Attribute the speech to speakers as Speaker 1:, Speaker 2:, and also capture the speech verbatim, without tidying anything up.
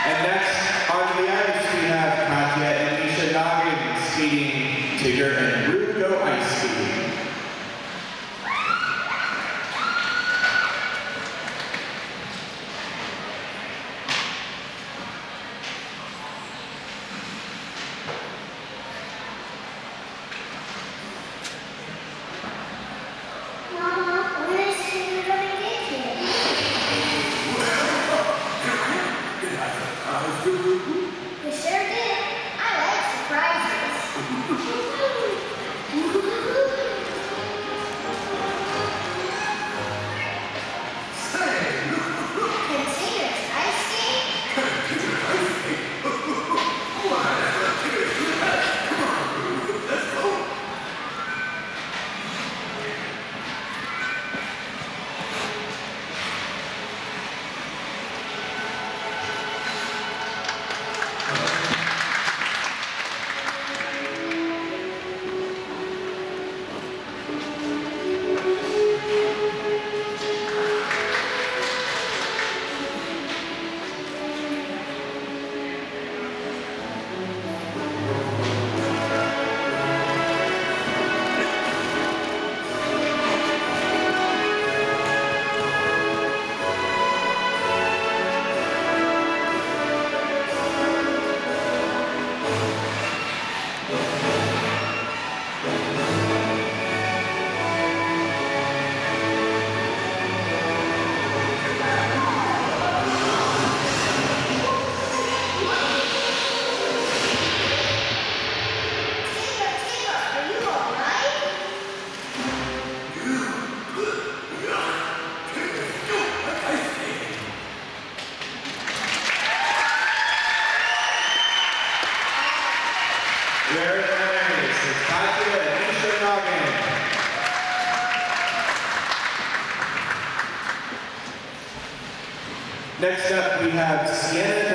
Speaker 1: And next, on the ice, we have Katya and Misha Noggin skating Tigger and Rugo ice skating.
Speaker 2: We sure did. I like surprises. Continuous ice skate?
Speaker 1: Very nice. It's Katya and Misha Noggin. Next up, we have Sienna